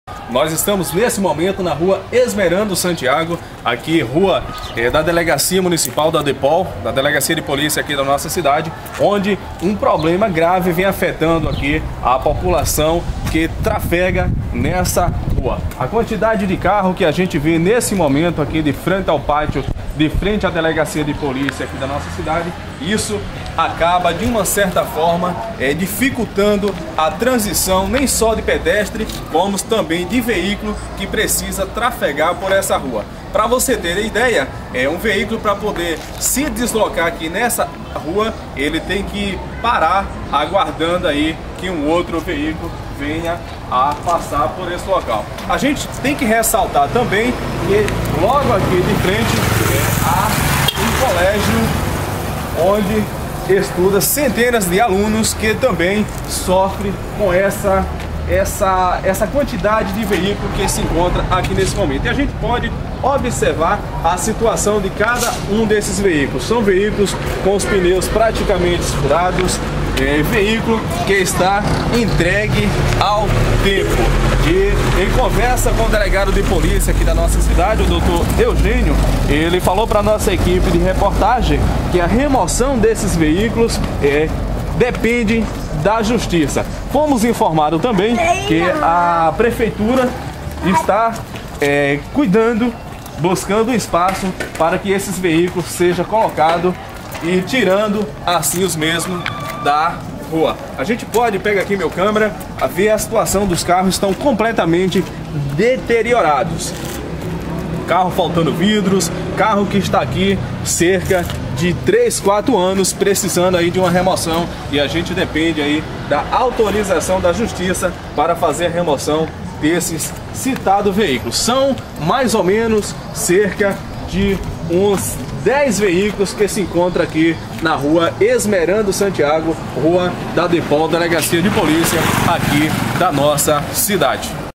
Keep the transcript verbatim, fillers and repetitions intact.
Nós estamos nesse momento na rua Esmeraldo Santiago, aqui rua é, da Delegacia Municipal da DEPOL, da Delegacia de Polícia aqui da nossa cidade, onde um problema grave vem afetando aqui a população que trafega nessa rua. A quantidade de carro que a gente vê nesse momento aqui de frente ao pátio, de frente à Delegacia de Polícia aqui da nossa cidade, isso acaba de uma certa forma é, dificultando a transição nem só de pedestre, como também de veículo que precisa trafegar por essa rua. Para você ter ideia, é um veículo para poder se deslocar aqui nessa rua, ele tem que parar aguardando aí que um outro veículo venha a passar por esse local. A gente tem que ressaltar também que logo aqui de frente é, há um colégio onde estuda centenas de alunos que também sofrem com essa, essa, essa quantidade de veículo que se encontra aqui nesse momento. E a gente pode observar a situação de cada um desses veículos. São veículos com os pneus praticamente furados, é, veículo que está entregue ao tempo. E em conversa com o delegado de polícia aqui da nossa cidade, o doutor Eugênio, ele falou para a nossa equipe de reportagem que a remoção desses veículos é, depende da justiça. Fomos informados também que a prefeitura está é, cuidando, buscando espaço para que esses veículos sejam colocados e tirando assim os mesmos da rua. A gente pode pegar aqui meu câmera, a ver a situação dos carros, estão completamente deteriorados. Carro faltando vidros, carro que está aqui cerca de três, quatro anos precisando aí de uma remoção, e a gente depende aí da autorização da justiça para fazer a remoção desses citados veículos. São mais ou menos cerca de uns dez veículos que se encontram aqui na rua Esmeraldo Santiago, rua da DEPOL, Delegacia de Polícia aqui da nossa cidade.